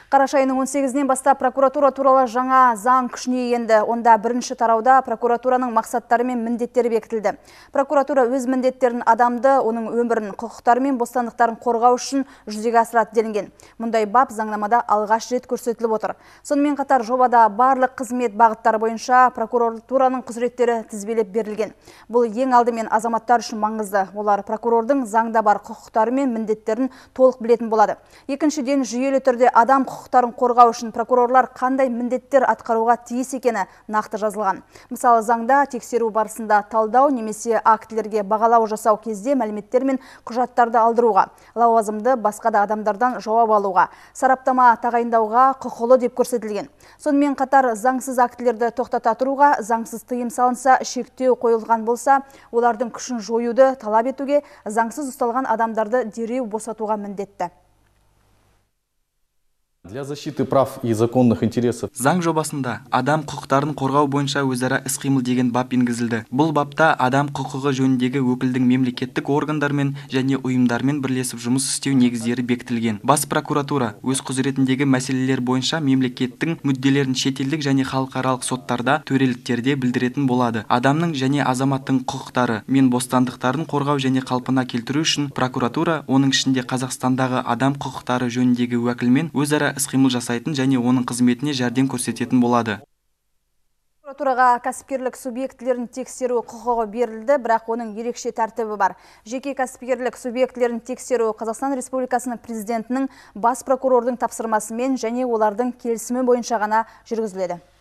Қараша айының 18-нен бастап прокуратура туралы жаңа заң күшіне енді. Онда бірінші тарауда прокуратураның мақсаттары мен міндеттері бекітілді. Прокуратура өз міндеттерін адамды, оның өмірін, құқықтары мен бостандықтарын қорғау үшін жүзеге асырады делінген. Мұндай бап заңнамада алғаш рет көрсетіліп отыр. Сонымен қатар жобада барлық қызмет бағыттары бойынша прокуратураның құзыреттері тізбелеп берілген. Бұл ең алдымен азаматтар үшін маңызды. Олар прокурордың заңда бар құқықтары мен міндеттерін толық білетін болады. Екіншіден, жүйелі түрде адам құқықтарын қорғау үшін прокурорлар қандай міндеттер атқаруға тиіс екені нақты жазылған. Мысалы, заңда тексеру барысында талдау немесе актілерге бағалау жасау кезде мәліметтер мен құжаттарды алдыруға, лауазымды басқа да адамдардан жауап алуға, сараптама тағайындауға құқылы деп көрсетілген. Сонымен қатар заңсыз актілерді тоқтата тұруға, заңсыз тыйым салынса, шектеу қойылған болса, олардың күшін жоюды талап етуге, заңсыз ұсталған адамдарды дереу босатуға міндетті. Для защиты прав и законных интересов. Заң жобасында адам құқықтарын қорғау бойынша өзара іс-қимыл деген бап енгізілді. Бұл бапта адам құқығы жөніндегі өкілдің мемлекеттік органдармен және ұйымдармен бірлесіп жұмыс істеу негіздері бекітілген. Бас прокуратура өз құзыретіндегі мәселелер бойынша мемлекеттің мүдделерін шетелдік және халықаралық соттарда, төреліктерде білдіретін болады. Адамның және азаматтың құқықтары мен бостандықтарын қорғау және қалпына келтіру үшін прокуратура, оның ішінде Қазақстандағы адам құқықтары жөніндегі уәкілмен өзара іс-қимыл жасайтын және оның қызметіне жәрдем көрсететін болады. Прокуратураға кәсіпкерлік субъектілерін тексеру құқығы берілді, бірақ оның ерекше тәртібі бар. Жеке кәсіпкерлік субъектілерін тексеру Қазақстан Республикасының президентінің бас прокурордың тапсырмасымен және олардың келісімі бойынша ғана жүргізіледі.